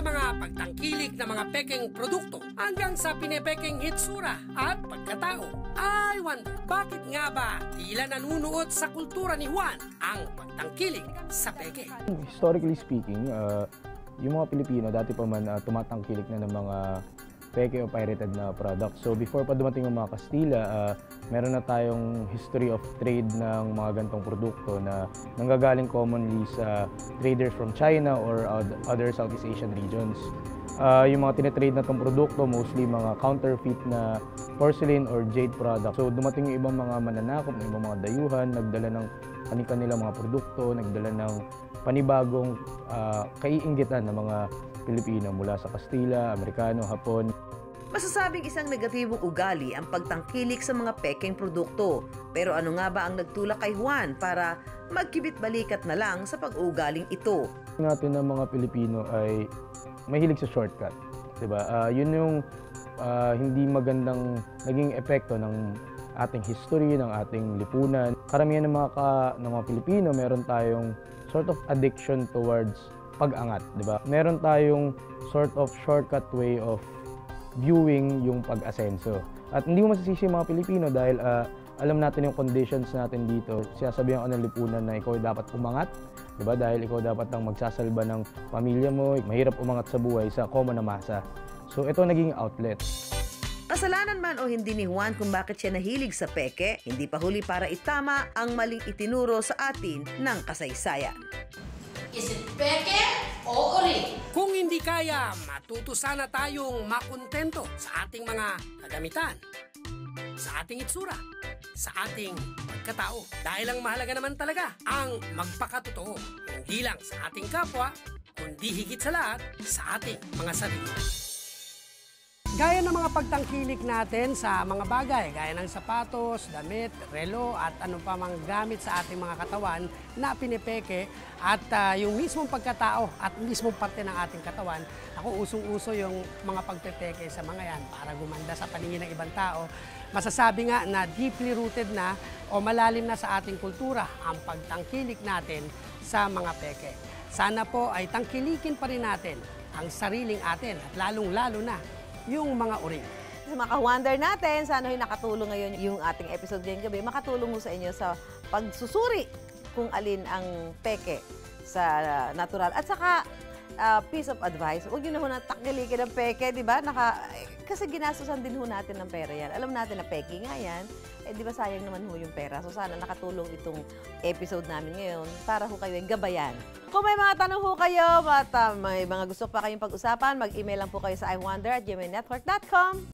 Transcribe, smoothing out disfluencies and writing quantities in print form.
sa mga pagtangkilik na mga pekeng produkto hanggang sa pinepekeng hitsura at pagkatao. I wonder, bakit nga ba tila nanunuot sa kultura ni Juan ang pagtangkilik sa peke? Historically speaking, yung mga Pilipino dati pa man tumatangkilik na ng mga peke o pirated na product. So before pa dumating yung mga Kastila, meron na tayong history of trade ng mga gantong produkto na nanggagaling commonly sa traders from China or other Southeast Asian regions. Yung mga tinitrade na itong produkto, mostly mga counterfeit na porcelain or jade product. So dumating yung ibang mga mananakop, yung ibang mga dayuhan, nagdala ng kanilang mga produkto, nagdala ng panibagong kaiinggitan ng mga Pilipino mula sa Kastila, Amerikano, Hapon. Masasabing isang negatibong ugali ang pagtangkilik sa mga pekeng produkto. Pero ano nga ba ang nagtulak kay Juan para magkibit-balikat na lang sa pag-uugaling ito? Natin ng mga Pilipino ay mahilig sa shortcut. Diba? Yun yung hindi magandang naging epekto ng ating history, ng ating lipunan. Karamihan ng mga Pilipino, meron tayong sort of addiction towards pag-angat, di ba? Meron tayong sort of shortcut way of viewing yung pag-asenso. At hindi mo masisisi yung mga Pilipino dahil alam natin yung conditions natin dito. Sinasabihan ko ng lipunan na ikaw dapat umangat, di ba? Dahil ikaw dapat ang magsasalba ng pamilya mo. Mahirap umangat sa buhay sa common na masa. So ito naging outlet. Kasalanan man o hindi ni Juan kung bakit siya nahilig sa peke, hindi pa huli para itama ang maling itinuro sa atin ng kasaysayan. Is it peke o ori? Kung hindi kaya, matuto sana tayong makontento sa ating mga kagamitan, sa ating itsura, sa ating pagkatao. Dahil ang mahalaga naman talaga ang magpakatotoo, hindi lang sa ating kapwa, kundi higit sa lahat sa ating mga sarili. Gaya ng mga pagtangkilik natin sa mga bagay, gaya ng sapatos, damit, relo at ano pa mang gamit sa ating mga katawan na pinipeke at yung mismong pagkatao at mismong parte ng ating katawan, ako usong-uso yung mga pagpepeke sa mga yan para gumanda sa paningin ng ibang tao. Masasabi nga na deeply rooted na o malalim na sa ating kultura ang pagtangkilik natin sa mga peke. Sana po ay tangkilikin pa rin natin ang sariling atin at lalong-lalo na yung mga uri. Sa mga ka-wonder natin, sana ho'y nakatulong ngayon yung ating episode ngayong gabi. Makatulong mo sa inyo sa pagsusuri kung alin ang peke sa natural. At saka, piece of advice, huwag nyo na ho na takilikin ng peke, di ba? Kasi ginastusan din ho natin ng pera yan. Alam natin na peke nga yan, di ba sayang naman ho yung pera. So sana nakatulong itong episode namin ngayon para ho kayo gabayan. Kung may mga tanong ho kayo at may mga gusto pa kayong pag-usapan, mag-email lang po kayo sa iwonder@gmailnetwork.com.